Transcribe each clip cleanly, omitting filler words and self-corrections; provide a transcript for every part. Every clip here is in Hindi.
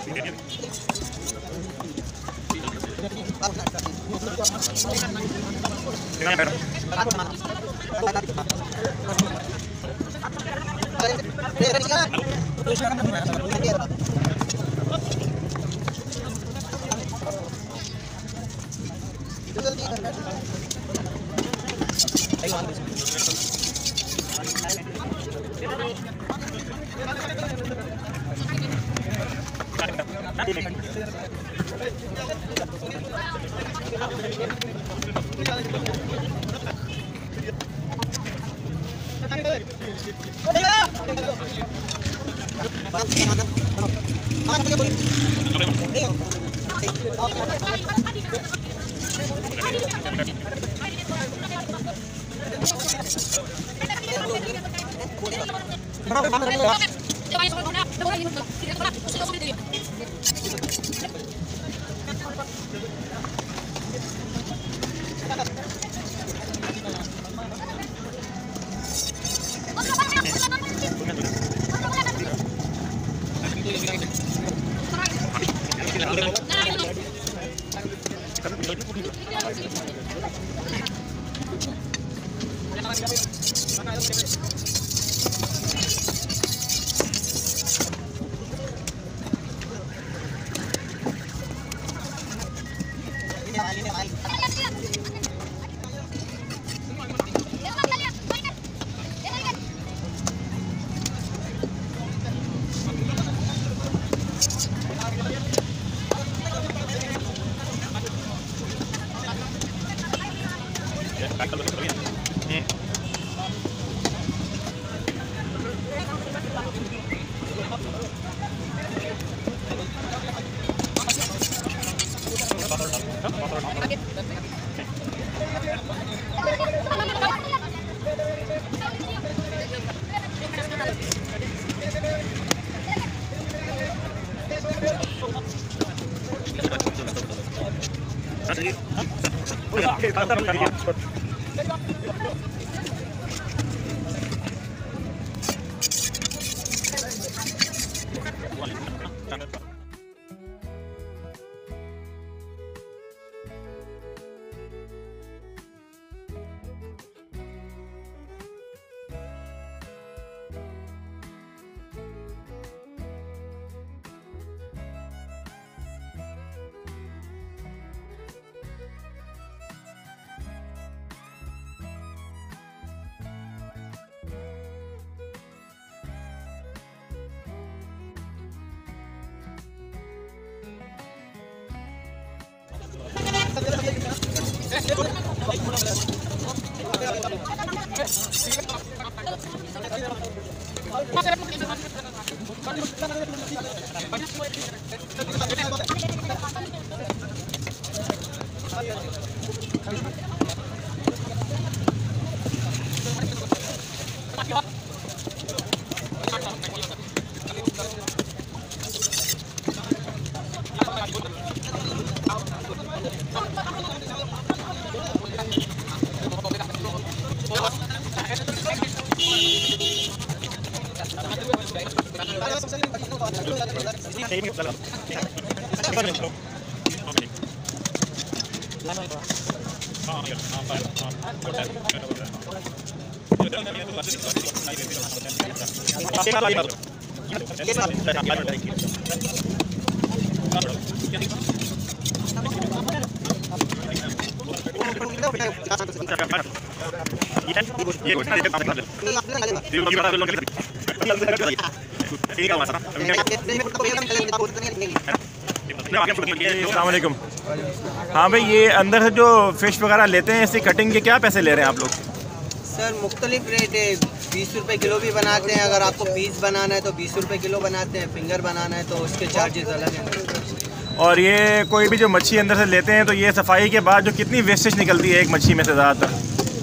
अस्सलामुअलैकुम। हाँ भाई, ये अंदर से जो फ़िश वगैरह लेते हैं इसकी कटिंग के क्या पैसे ले रहे हैं आप लोग? सर मुख्तलिफ रेट है, 20 रुपये किलो भी बनाते हैं। अगर आपको पीस बनाना है तो 20 रुपये किलो बनाते हैं। फिंगर बनाना है तो उसके चार्जेस अलग हैं। और ये कोई भी जो मच्छी अंदर से लेते हैं तो ये सफाई के बाद जो कितनी वेस्टेज निकलती है एक मच्छी में से ज़्यादातर?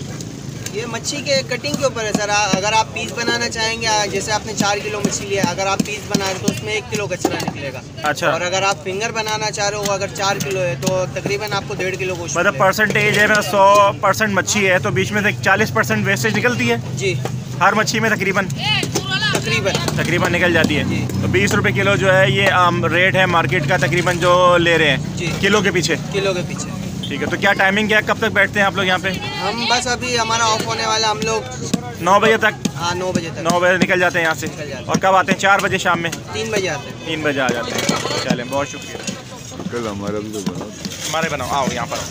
ये मच्छी के कटिंग के ऊपर है सर। अगर आप पीस बनाना चाहेंगे, जैसे आपने 4 किलो मछली लिया, अगर आप पीस बना रहे तो उसमें 1 किलो कचरा निकलेगा। अच्छा। और अगर आप फिंगर बनाना चाह रहे हो, अगर 4 किलो है तो तकरीबन आपको 1.5 किलो गोश्त। मतलब परसेंटेज है, 100% मच्छी है तो बीच में से 40% वेस्टेज निकलती है जी, हर मच्छी में तकरीबन। तकरीबन निकल जाती है। जी। तो 20 रुपये किलो जो है ये रेट है मार्केट का तकरीबन जो ले रहे हैं जी। किलो के पीछे। किलो के पीछे। ठीक है, तो क्या टाइमिंग क्या है, कब तक बैठते हैं आप लोग यहाँ पे? हम बस अभी हमारा ऑफ होने वाला, हम लोग 9 बजे तक। हाँ 9 बजे तक। 9 बजे निकल जाते हैं यहाँ से। निकल जाते हैं। और कब आते हैं? 4 बजे शाम में। 3 बजे आते हैं। 3 बजे आ जाते हैं। चलें, बहुत शुक्रिया। कल हमारा भी तो बनाओ। हमारे बनाओ, आओ यहाँ पर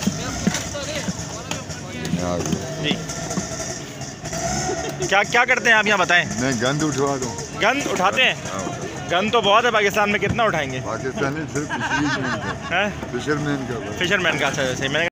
आओ। जी, क्या क्या करते हैं आप यहाँ बताएं? मैं गंद उठवा दूँ। गंद उठाते हैं? गंद तो बहुत है पाकिस्तान में, कितना उठाएंगे? पाकिस्तानी सिर्फ फिशरमैन का। फिशरमैन का। अच्छा, जैसे मैंने